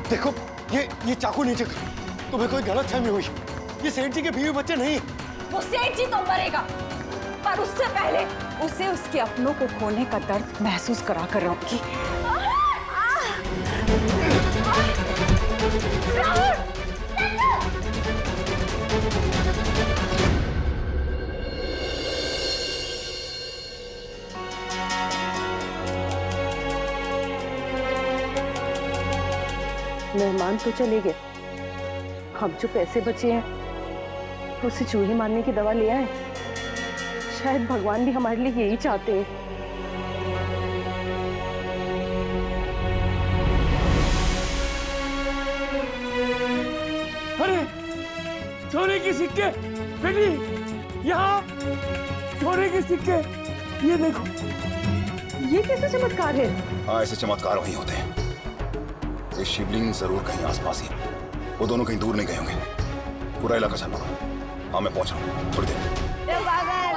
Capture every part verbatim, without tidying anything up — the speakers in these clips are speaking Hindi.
देखो ये ये चाकू नीचे कर, तुम्हें कोई गलत फहमी हुई। ये सेठ जी के बीवी बच्चे नहीं। वो सेठ जी तो मरेगा, पर उससे पहले उसे उसके अपनों को खोने का दर्द महसूस करा कर रहूंगी। मेहमान तो चले गए, हम जो पैसे बचे हैं उसे चूहे मारने की दवा ले आए। शायद भगवान भी हमारे लिए यही चाहते हैं। अरे सोने के सिक्के बेटी, यहाँ सोने के सिक्के, ये देखो। ये कैसे चमत्कार है? हाँ, ऐसे चमत्कार वहीं होते हैं। ये शिवलिंग जरूर कहीं आसपास ही, वो दोनों कहीं दूर नहीं गए होंगे। पूरा इलाका छान पड़ो। हाँ मैं पहुंच रहा हूँ थोड़ी देर। मैं पागल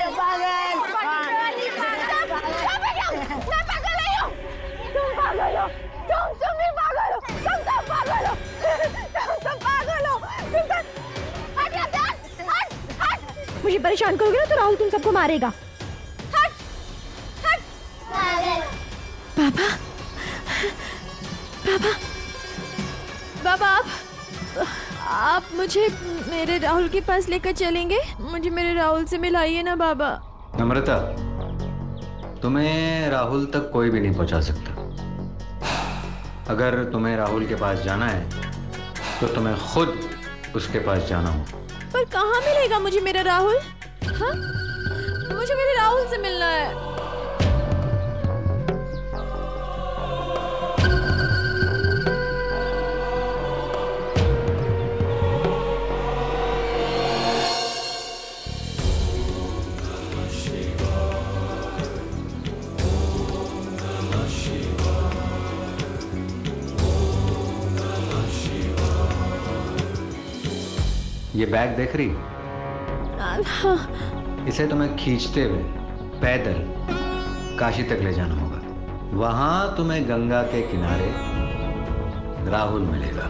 नहीं हूँ, तुम पागल हो, तुम तुम भी पागल हो, तुम सब पागल हो, तुम सब पागल हो, तुम सब हट हट हट हट। मुझे परेशान करोगे ना तो राहुल तुम सबको मारेगा। हट हट पागल। पापा पापा बाबा, आप आप मुझे मेरे राहुल के पास लेकर चलेंगे? मुझे मेरे राहुल से मिलाइए ना बाबा। नम्रता, तुम्हें राहुल तक कोई भी नहीं पहुंचा सकता। अगर तुम्हें राहुल के पास जाना है तो तुम्हें खुद उसके पास जाना हो। पर कहाँ मिलेगा मुझे मेरा राहुल? हाँ, मुझे मेरे राहुल से मिलना है। ये बैग देख रही? हाँ। इसे तुम्हें खींचते हुए पैदल काशी तक ले जाना होगा। वहां तुम्हें गंगा के किनारे राहुल मिलेगा।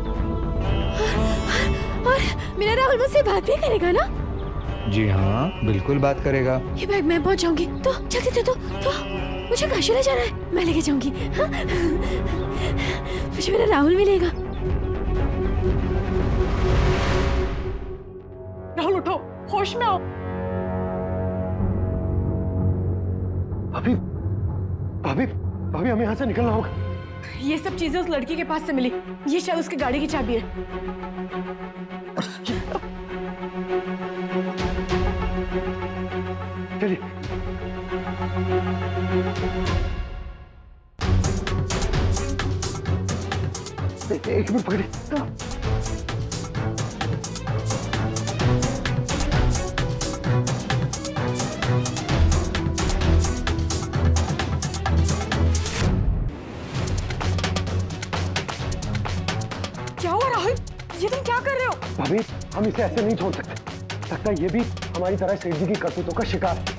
और मेरा राहुल मुझसे बात भी करेगा ना? जी हाँ, बिल्कुल बात करेगा। ये बैग मैं पहुंच जाऊंगी तो जल्दी दे दो तो मुझे काशी ले जाना है, मैं लेके जाऊंगी। हाँ? मुझे मेरा राहुल मिलेगा। राहुल उठो, होश में आओ। भाभी, भाभी, भाभी हमें यहाँ से निकलना होगा। ये सब चीजें उस लड़की के पास से मिली। ये शायद उसकी गाड़ी की चाबी है। चलिए। एक मिनट पकड़िए। क्या हुआ राहुल? ये तुम क्या कर रहे हो? भाभी, हम इसे ऐसे नहीं छोड़ सकते। लगता है ये भी हमारी तरह सेठ जी की करतूतों का शिकार है।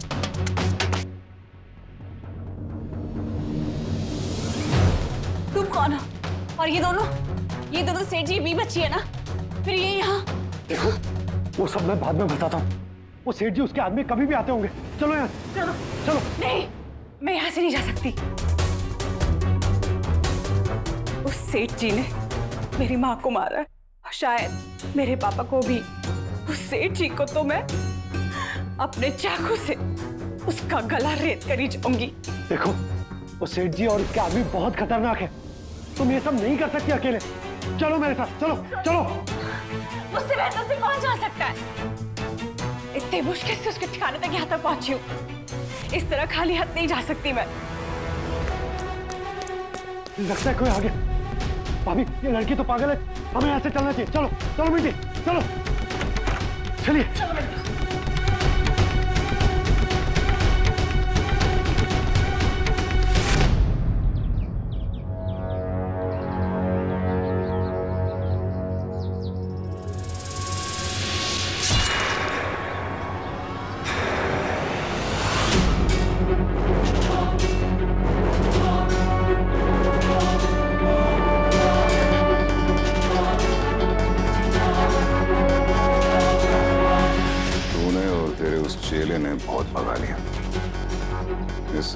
तुम कौन हो? और ये दोनों ये दोनों सेठ जी भी बच्ची है ना? फिर ये यहाँ? देखो, वो सब मैं बाद में बताता हूँ। वो सेठ जी उसके आदमी कभी भी आते होंगे। चलो यहाँ, चलो चलो। नहीं, मैं यहाँ से नहीं जा सकती। उस सेठ जी ने मेरी माँ को मारा, शायद मेरे पापा को भी। उस सेठ जी को तो मैं अपने चाकू से उसका गला रेत कर ही जाऊंगी। देखो, वो सेठ जी और उसके आदमी बहुत खतरनाक है। तुम ये सब नहीं कर सकती अकेले। चलो मेरे साथ, चलो चलो। मुझसे बेहतर से कौन जा सकता है? इतनी मुश्किल से उसके ठिकाने तक यहाँ तक पहुंची हूँ। इस तरह खाली हाथ नहीं जा सकती मैं। लगता है कोई आ गया। भाभी, ये लड़की तो पागल है। हमें यहाँ से चलना चाहिए। चलो चलो बेटी, चलो चलिए।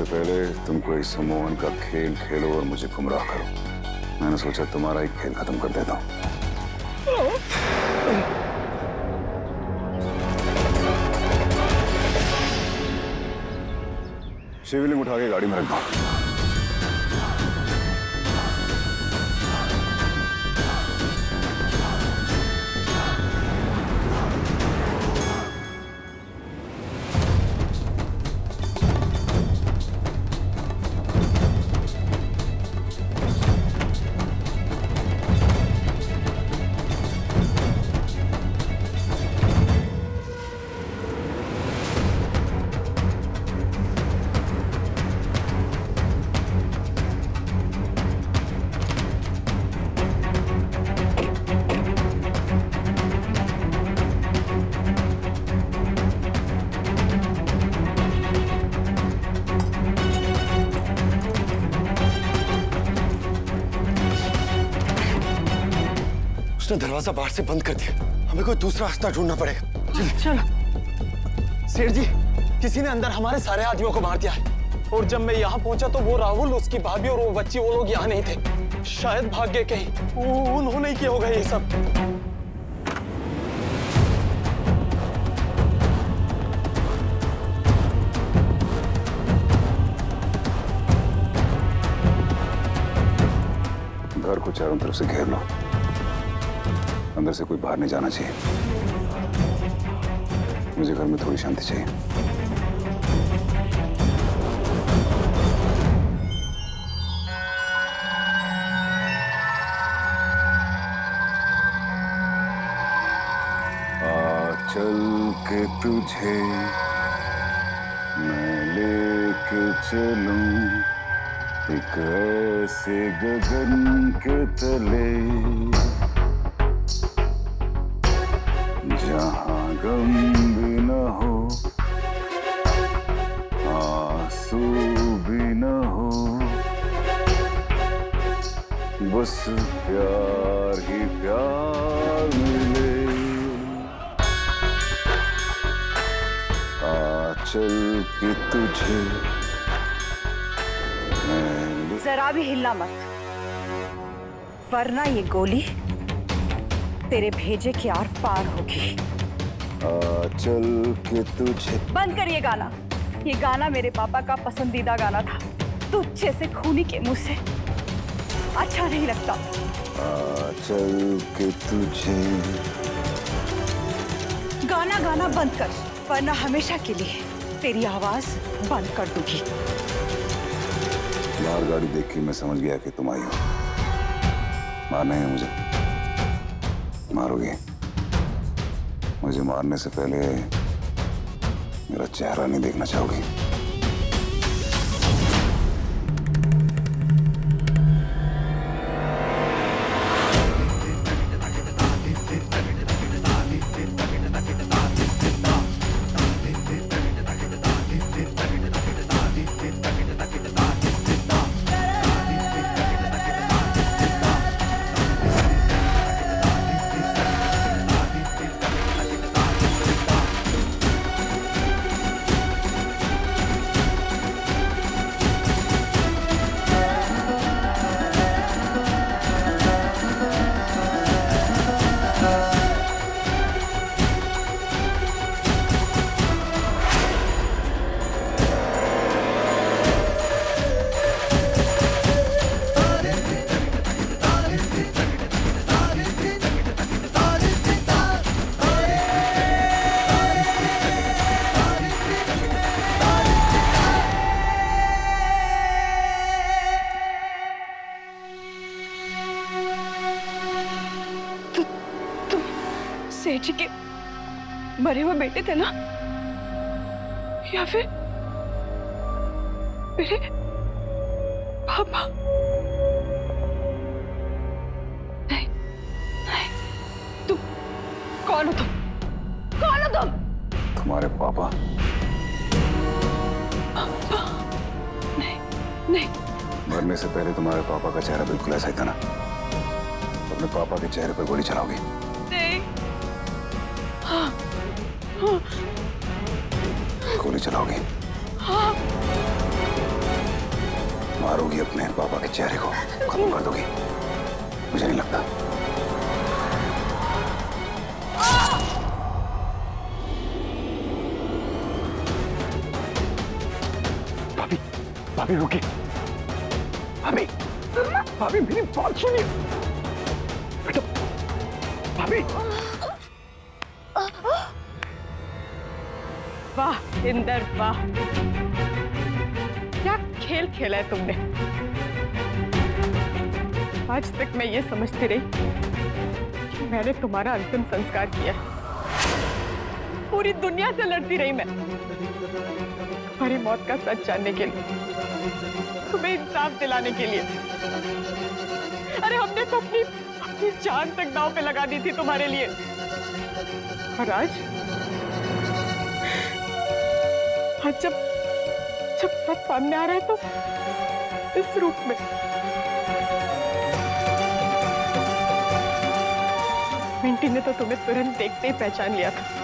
उससे पहले तुम कोई सम्मोहन का खेल खेलो और मुझे गुमराह करो। मैंने सोचा तुम्हारा एक खेल खत्म कर देता हूँ। शिवलिंग उठा के गाड़ी में रख दो। उसने दरवाजा बाहर से बंद कर दिया। हमें कोई दूसरा रास्ता ढूंढना पड़ेगा। चलो चलो। सेठ जी, किसी ने अंदर हमारे सारे आदमियों को मार दिया है और जब मैं यहाँ पहुंचा तो वो राहुल, उसकी भाभी और वो बच्ची, वो लोग यहाँ नहीं थे। शायद भाग गए कहीं। उन्होंने ही किया होगा ये सब। घर को चारों तरफ से घेर लो। अंदर से कोई बाहर नहीं जाना चाहिए। मुझे घर में थोड़ी शांति चाहिए। आ चल के तुझे मैं लेके चलूं एक ऐसे गगन के तले जहां गम भी न हो, आंसू भी न हो, बस प्यार ही प्यार मिले। आ चल के तुझे मैं जरा भी हिलना मत, वरना ये गोली तेरे भेजे के आर पार होगी। आ चल के तुझे। बंद कर ये गाना। ये गाना मेरे पापा का पसंदीदा गाना था। तुझे से खूनी के मुंह से अच्छा नहीं लगता। आ चल के तुझे। गाना गाना बंद कर, वरना हमेशा के लिए तेरी आवाज बंद कर दूंगी। बाहर गाड़ी देख के मैं समझ गया कि तुम आई हो। मारना है मुझे, मारोगे। मुझे मारने से पहले मेरा चेहरा नहीं देखना चाहोगे। सेठ जी के मरे हुए बेटे थे ना, या फिर मेरे पापा? नहीं नहीं, तुम कौन हो? तुम कौन हो? तुम तुम्हारे पापा? पापा? नहीं नहीं। मरने से पहले तुम्हारे पापा का चेहरा बिल्कुल ऐसा ही था ना? अपने पापा के चेहरे पर गोली चलाओगी? नहीं। हाँ, हाँ। गोली चलाओगी? हाँ। मारोगी अपने पापा के चेहरे को, खत्म कर दोगी? मुझे नहीं लगता। भाभी, भाभी रुकिए। भाभी, भाभी मेरी बात सुनिए। बेटा, भाभी। वाह इंदर वाह, क्या खेल खेला है तुमने। आज तक मैं ये समझती रही कि मैंने तुम्हारा अंतिम संस्कार किया है। पूरी दुनिया से लड़ती रही मैं तुम्हारी मौत का सच जानने के लिए, तुम्हें इंसाफ दिलाने के लिए। अरे हमने तो अपनी अपनी जान तक दांव पे लगा दी थी तुम्हारे लिए, और आज आज जब जब सच सामने आ रहा है तो इस रूप में। मिंटी ने तो तुम्हें तुरंत देखते ही पहचान लिया था।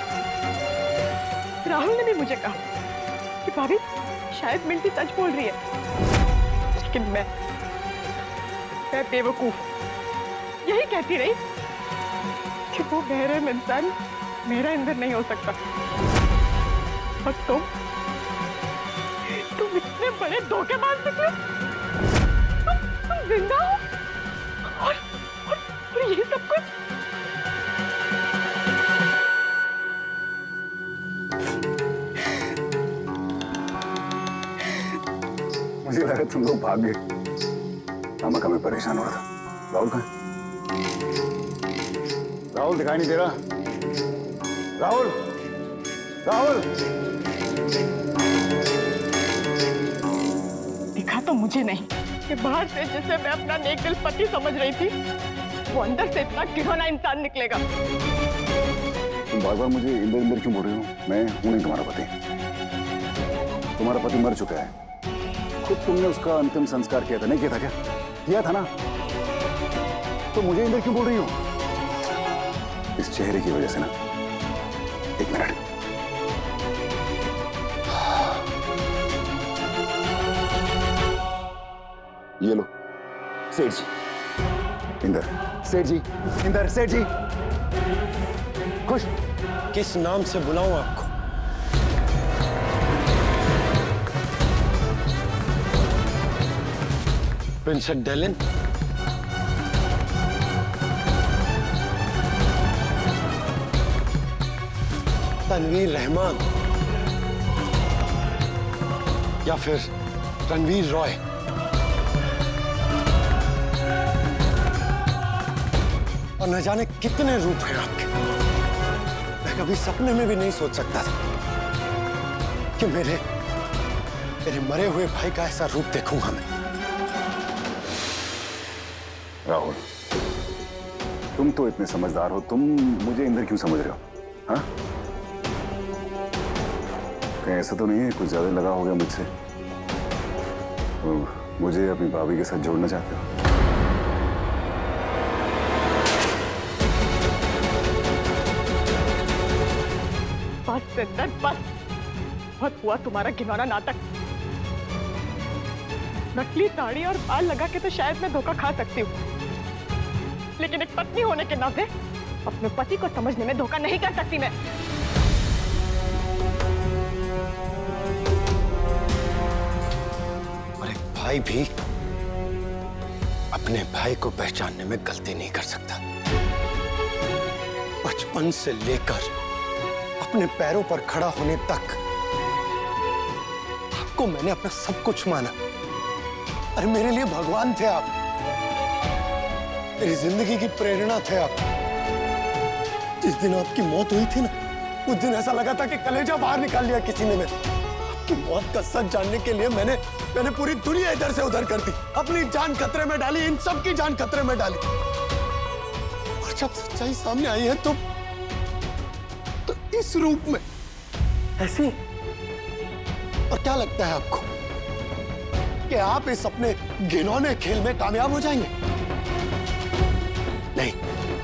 राहुल ने भी मुझे कहा कि भाभी शायद मिंटी सच बोल रही है, लेकिन मैं मैं बेवकूफ यही कहती रही कि वो बहरहम इंसान मेरा इंदर नहीं हो सकता। और तुम तुम इतने बड़े धोखेबाज निकले। तुम तुम जिंदा हो और, और, और ये सब कुछ। मुझे लगा तुम लोग भाग गए। मामा का मैं परेशान हो रहा था। राहुल कहाँ है? राहुल दिखाई नहीं दे रहा। राहुल, राहुल। दिखा तो मुझे नहीं कि बाहर से जिसे मैं अपना नेक दिल पति समझ रही थी, वो अंदर से इतना घिनौना इंसान निकलेगा। तुम बार बार मुझे इंदर इंदर क्यों बोल रहे हो? मैं हूं नहीं तुम्हारा पति। तुम्हारा पति मर चुका है। खुद तुमने उसका अंतिम संस्कार किया था, नहीं किया था क्या? किया था ना? तो मुझे इंदर क्यों बोल रही हो? इस चेहरे की वजह से ना। एक मिनट। ये लो सेठ जी। इंदर, सेठ जी, इंदर, सेठ जी। खुश? किस नाम से बुलाऊं आपको? प्रिंसेस डेलिन? तनवीर रहमान? या फिर रणवीर रॉय? और न जाने कितने रूप हैं आपके। मैं कभी सपने में भी नहीं सोच सकता था कि मेरे मेरे मरे हुए भाई का ऐसा रूप देखूंगा मैं। राहुल, तुम तो इतने समझदार हो, तुम मुझे इंदर क्यों समझ रहे हो? हाँ? कहीं ऐसा तो नहीं है कुछ ज्यादा लगा हो गया मुझसे? तो मुझे अपनी भाभी के साथ जोड़ना चाहते हो? बस सिद्धार्थ बस, बहुत हुआ तुम्हारा घिनौना नाटक। नकली दाढ़ी और बाल लगा के तो शायद मैं धोखा खा सकती हूँ, लेकिन एक पत्नी होने के नाते अपने पति को समझने में धोखा नहीं कर सकती मैं। और एक भाई भी अपने भाई को पहचानने में गलती नहीं कर सकता। बचपन से लेकर अपने पैरों पर खड़ा होने तक आपको मैंने अपना सब कुछ माना। अरे मेरे लिए भगवान थे आप, मेरी जिंदगी की प्रेरणा थे आप। जिस दिन आपकी मौत हुई थी ना, उस दिन ऐसा लगा था कि कलेजा बाहर निकाल लिया किसी ने। मेरे आपकी मौत का सच जानने के लिए मैंने मैंने पूरी दुनिया इधर से उधर कर दी, अपनी जान खतरे में डाली, इन सब की जान खतरे में डाली। और जब सच्चाई सामने आई है तो तो इस रूप में ऐसी। और क्या लगता है आपको कि आप इस अपने घिनौने खेल में कामयाब हो जाएंगे? नहीं,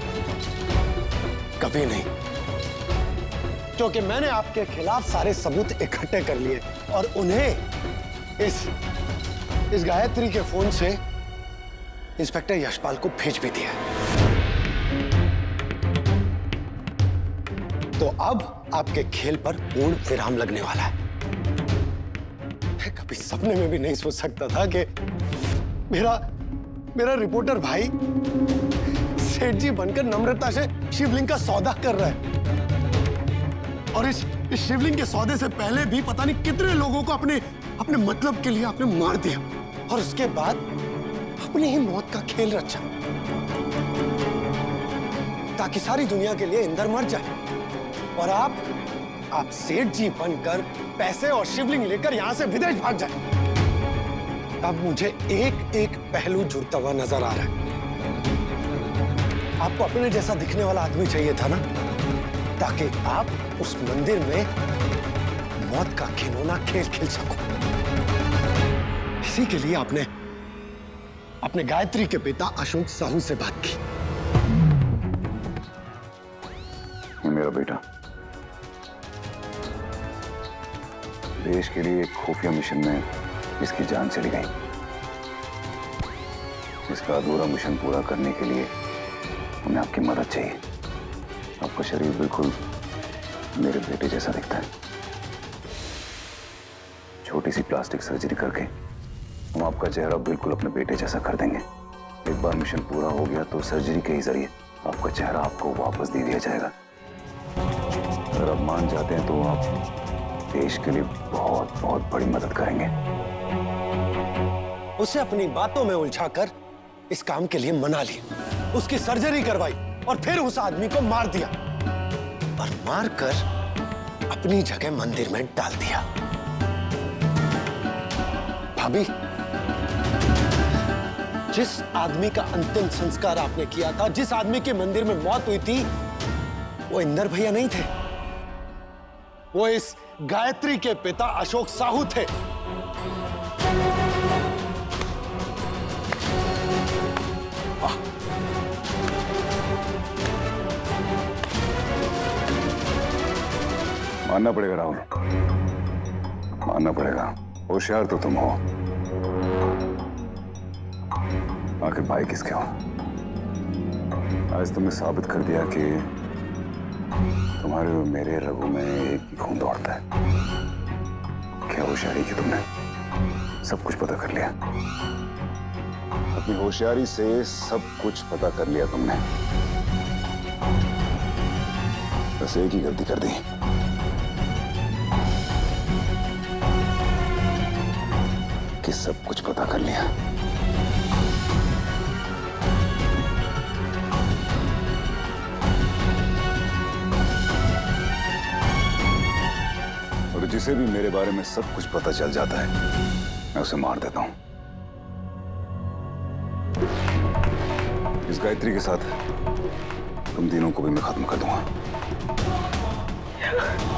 कभी नहीं, क्योंकि मैंने आपके खिलाफ सारे सबूत इकट्ठे कर लिए और उन्हें इस इस गायत्री के फोन से इंस्पेक्टर यशपाल को भेज भी दिया। तो अब आपके खेल पर पूर्ण विराम लगने वाला है। मैं कभी सपने में भी नहीं सोच सकता था कि मेरा मेरा रिपोर्टर भाई सेठ जी बनकर नम्रता से शिवलिंग का सौदा कर रहा है। और इस, इस शिवलिंग के सौदे से पहले भी पता नहीं कितने लोगों को अपने अपने मतलब के लिए आपने मार दिया, और उसके बाद अपनी ही मौत का खेल रचा ताकि सारी दुनिया के लिए इंदर मर जाए। और आप आप सेठ जी बनकर पैसे और शिवलिंग लेकर यहां से विदेश भाग जाए। अब मुझे एक एक पहलू जुड़ता हुआ नजर आ रहा है। आपको अपने जैसा दिखने वाला आदमी चाहिए था ना, ताकि आप उस मंदिर में मौत का खिलौना खेल खेल सको। इसी के लिए आपने अपने गायत्री के पिता अशोक साहू से बात की। मेरा बेटा देश के लिए एक खुफिया मिशन में इसकी जान चली गई। इसका अधूरा मिशन पूरा करने के लिए हमें आपकी मदद चाहिए। आपका शरीर बिल्कुल मेरे बेटे जैसा दिखता है। छोटी सी प्लास्टिक सर्जरी करके हम आपका चेहरा बिल्कुल अपने बेटे जैसा कर देंगे। एक बार मिशन पूरा हो गया तो सर्जरी के ही जरिए आपका चेहरा आपको वापस दे दिया जाएगा। अगर आप मान जाते हैं तो आप देश के लिए बहुत बहुत बड़ी मदद करेंगे। उसे अपनी बातों में उलझाकर इस काम के लिए मना लिया, उसकी सर्जरी करवाई और फिर उस आदमी को मार दिया, और मारकर अपनी जगह मंदिर में डाल दिया। भाभी, जिस आदमी का अंतिम संस्कार आपने किया था, जिस आदमी के मंदिर में मौत हुई थी, वो इंदर भैया नहीं थे। वो इस गायत्री के पिता अशोक साहू थे। मानना पड़ेगा राहुल, मानना पड़ेगा। होशियार तो तुम हो, आखिर भाई किसके हो? आज तुमने साबित कर दिया कि तुम्हारे और मेरे रगों में एक ही खून दौड़ता है। क्या होशियारी की तुमने, सब कुछ पता कर लिया। अपनी होशियारी से सब कुछ पता कर लिया तुमने। बस एक ही गलती कर दी, कि सब कुछ पता कर लिया। और जिसे भी मेरे बारे में सब कुछ पता चल जाता है, मैं उसे मार देता हूं। इस गायत्री के साथ तुम तीनों को भी मैं खत्म कर दूंगा।